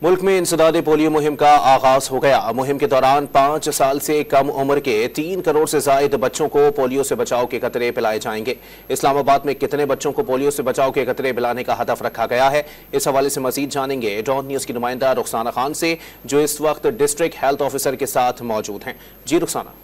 मुल्क में इंसदादे पोलियो मुहिम का आगाज हो गया। मुहिम के दौरान 5 साल से कम उम्र के 3 करोड़ से जायद बच्चों को पोलियो से बचाव के कतरे पिलाए जाएंगे। इस्लामाबाद में कितने बच्चों को पोलियो से बचाव के कतरे पिलाने का हदफ रखा गया है, इस हवाले से मजीद जानेंगे डॉन न्यूज की नुमाइंदा रुखसाना खान से, जो इस वक्त डिस्ट्रिक्ट हेल्थ ऑफिसर के साथ मौजूद हैं। जी रुखसाना।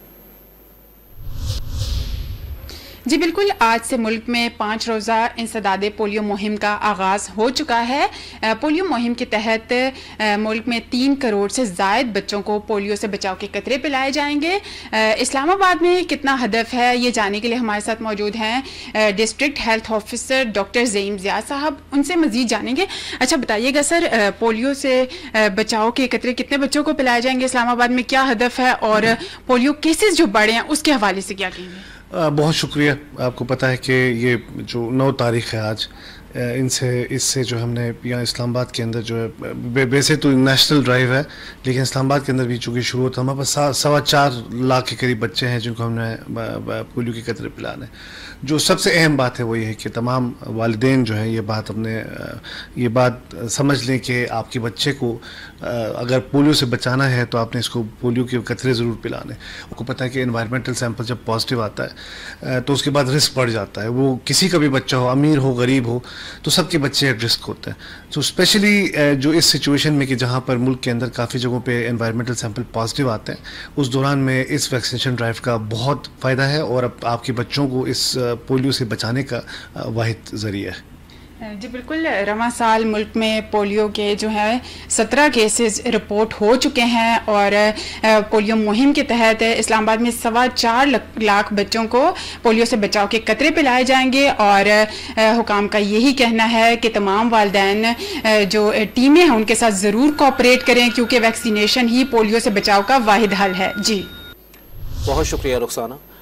जी बिल्कुल, आज से मुल्क में 5 रोज़ा इंसदादे पोलियो मुहिम का आगाज़ हो चुका है। पोलियो मुहिम के तहत मुल्क में 3 करोड़ से ज़ायद बच्चों को पोलियो से बचाव के कतरे पिलाए जाएंगे। इस्लामाबाद में कितना हदफ है, ये जानने के लिए हमारे साथ मौजूद हैं district health officer doctor Zaim Zia साहब। उनसे मज़ीद जानेंगे। अच्छा बताइएगा सर, पोलियो से बचाव के कतरे कितने बच्चों को पिलाए जाएंगे इस्लामाबाद में, क्या हदफ है, और पोलियो केसेस जो बढ़े हैं उसके हवाले से क्या कहेंगे? बहुत शुक्रिया। आपको पता है कि ये जो 9 तारीख़ है आज, इससे जो हमने यहाँ इस्लामाबाद के अंदर जो है, वैसे तो नेशनल ड्राइव है लेकिन इस्लामाबाद के अंदर भी चूँकि शुरू होता है, हमारे पास 4.25 लाख के करीब बच्चे हैं जिनको हमने पोलियो के कतरे पिलाने। जो सबसे अहम बात है वो ये है कि तमाम वालिदैन जो हैं ये बात समझ लें कि आपके बच्चे को अगर पोलियो से बचाना है तो आपने इसको पोलियो के कतरे ज़रूर पिलाने। आपको पता है कि एनवायरमेंटल सैंपल जब पॉजिटिव आता है तो उसके बाद रिस्क बढ़ जाता है। वो किसी का भी बच्चा हो, अमीर हो गरीब हो, तो सबके बच्चे एट रिस्क होते हैं। तो स्पेशली जो इस सिचुएशन में कि जहाँ पर मुल्क के अंदर काफ़ी जगहों पे एनवायरमेंटल सैंपल पॉजिटिव आते हैं, उस दौरान में इस वैक्सीनेशन ड्राइव का बहुत फ़ायदा है और अब आपके बच्चों को इस पोलियो से बचाने का वाहिद ज़रिया है। जी बिल्कुल, रवां साल मुल्क में पोलियो के जो है 17 केसेस रिपोर्ट हो चुके हैं और पोलियो मुहिम के तहत इस्लामाबाद में 4.25 लाख बच्चों को पोलियो से बचाव के कतरे पिलाए जाएंगे। और हुकाम का यही कहना है कि तमाम वालिदैन जो टीमें हैं उनके साथ ज़रूर कोऑपरेट करें, क्योंकि वैक्सीनेशन ही पोलियो से बचाव का वाहिद हल है। जी बहुत शुक्रिया रुखसाना।